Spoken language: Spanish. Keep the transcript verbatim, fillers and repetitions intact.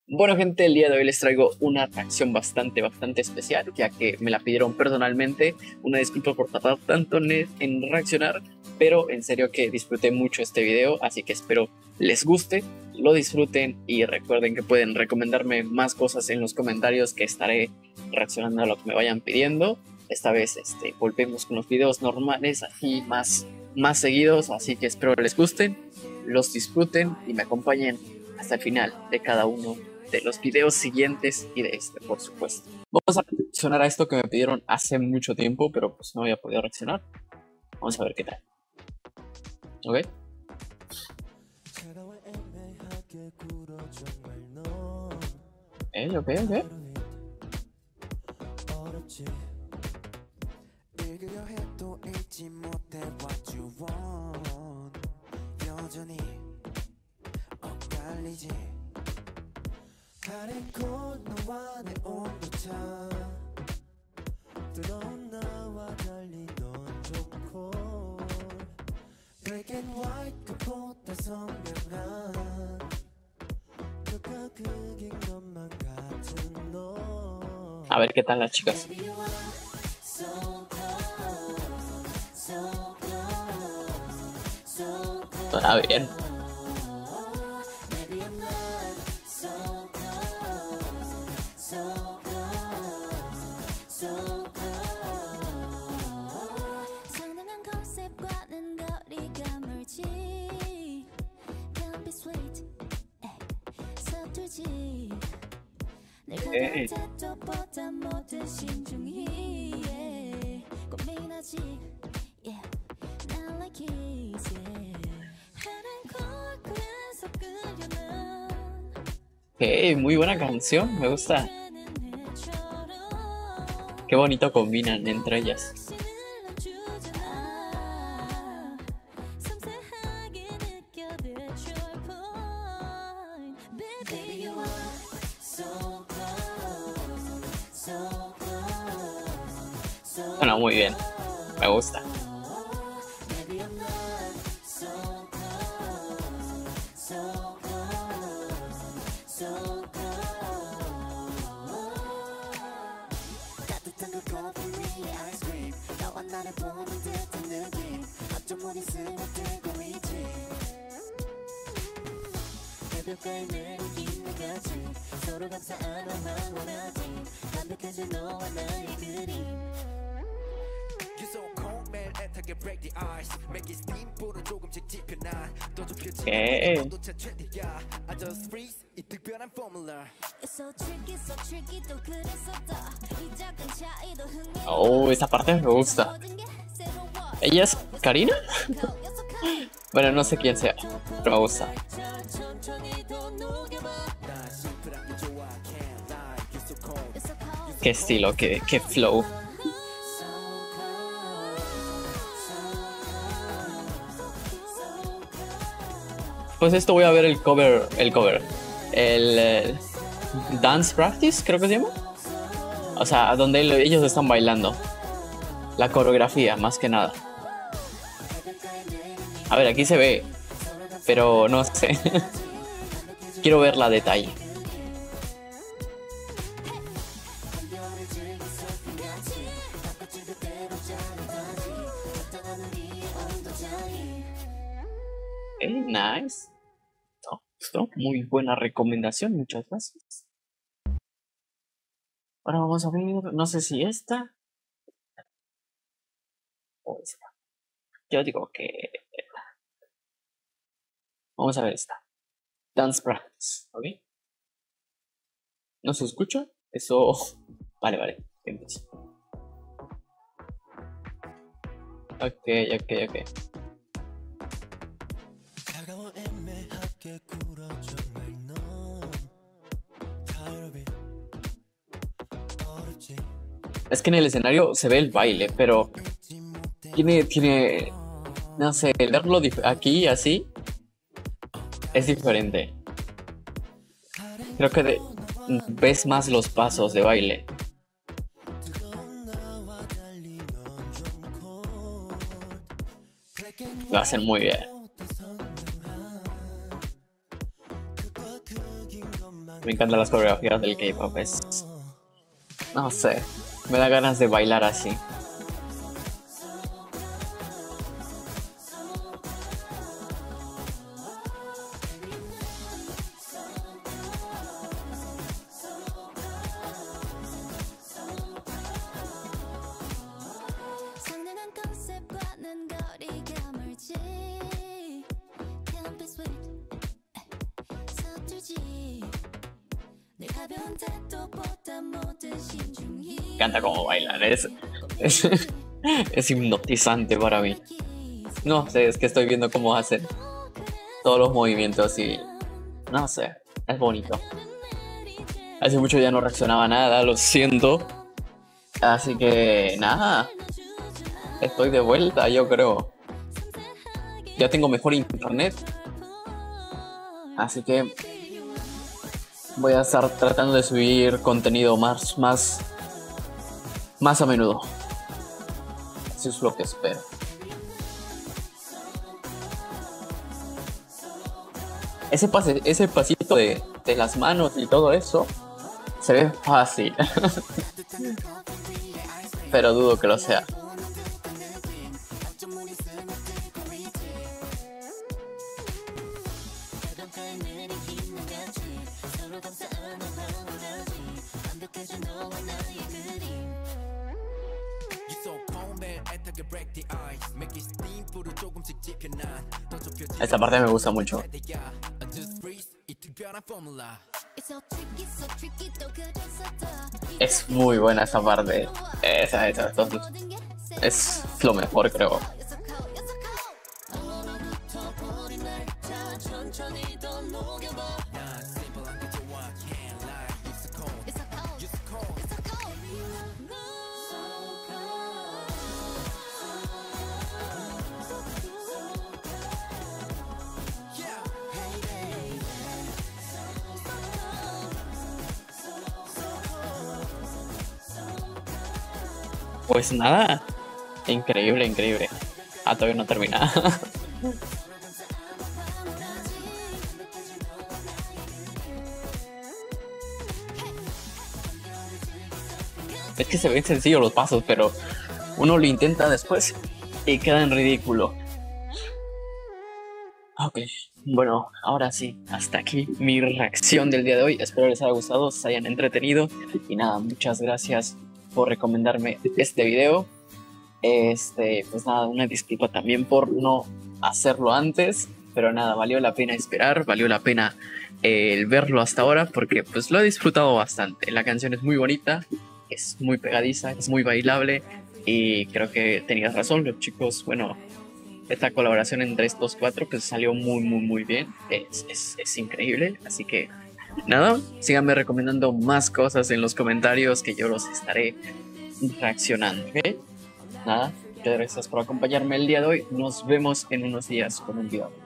Bueno gente, el día de hoy les traigo una reacción bastante, bastante especial, ya que me la pidieron personalmente. Una disculpa por tardar tanto en, en reaccionar, pero en serio que disfruté mucho este video, así que espero les guste, lo disfruten y recuerden que pueden recomendarme más cosas en los comentarios, que estaré reaccionando a lo que me vayan pidiendo. Esta vez este, volvemos con los videos normales, así más, más seguidos, así que espero les gusten, los disfruten y me acompañen hasta el final de cada uno de los videos siguientes y de este, por supuesto. Vamos a reaccionar a esto que me pidieron hace mucho tiempo, pero pues no había podido reaccionar. Vamos a ver qué tal. ¿Ok? Ok, ok, ok. A ver qué tal las chicas. Está bien. Okay. Okay, muy buena canción, me gusta. Qué bonito combinan entre ellas. Bueno, muy bien, me gusta. Okay. Oh, esa parte me gusta. ¿Ella es Karina? Bueno, no sé quién sea, pero me gusta. Qué estilo, qué, qué flow. Pues esto voy a ver el cover, el cover, el, el Dance Practice, creo que se llama. O sea, donde ellos están bailando. La coreografía, más que nada. A ver, aquí se ve, pero no sé. Quiero ver la detalle. Eh, nice. No, esto, muy buena recomendación, muchas gracias. Ahora vamos a ver, no sé si esta o esta. Yo digo que vamos a ver esta. Dance Practice, ¿ok? ¿No se escucha? Eso... Vale, vale, empiezo. Ok, ok, ok. Es que en el escenario se ve el baile, pero tiene, tiene, no sé, el verlo aquí así es diferente. Creo que de, ves más los pasos de baile. Lo hacen muy bien. Me encantan las coreografías del K-pop. Es... No sé, me da ganas de bailar así. Me encanta cómo bailan, es, es, es hipnotizante para mí. No sé, es que estoy viendo cómo hacen todos los movimientos y no sé, es bonito. Hace mucho ya no reaccionaba a nada, lo siento. Así que nada, estoy de vuelta, yo creo. Ya tengo mejor internet. Así que voy a estar tratando de subir contenido más, más, más a menudo. Eso es lo que espero. Ese, pase, ese pasito de, de las manos y todo eso se ve fácil. Pero dudo que lo sea. Esta parte me gusta mucho. Es muy buena esa parte. Esa, esa, esa, es lo mejor, creo. Pues nada, increíble, increíble. Ah, todavía no termina. Es que se ven sencillos los pasos, pero uno lo intenta después y queda en ridículo. Ok, bueno, ahora sí, hasta aquí mi reacción del día de hoy. Espero les haya gustado, se hayan entretenido. Y nada, muchas gracias por recomendarme este video. Este, pues nada, una disculpa también por no hacerlo antes, pero nada, valió la pena esperar, valió la pena eh, el verlo hasta ahora, porque pues lo he disfrutado bastante. La canción es muy bonita, es muy pegadiza, es muy bailable y creo que tenías razón, los chicos, bueno, esta colaboración entre estos cuatro pues salió muy muy muy bien, es, es, es increíble, así que nada, síganme recomendando más cosas en los comentarios que yo los estaré reaccionando, ¿ok? Nada, muchas gracias por acompañarme el día de hoy. Nos vemos en unos días con un video.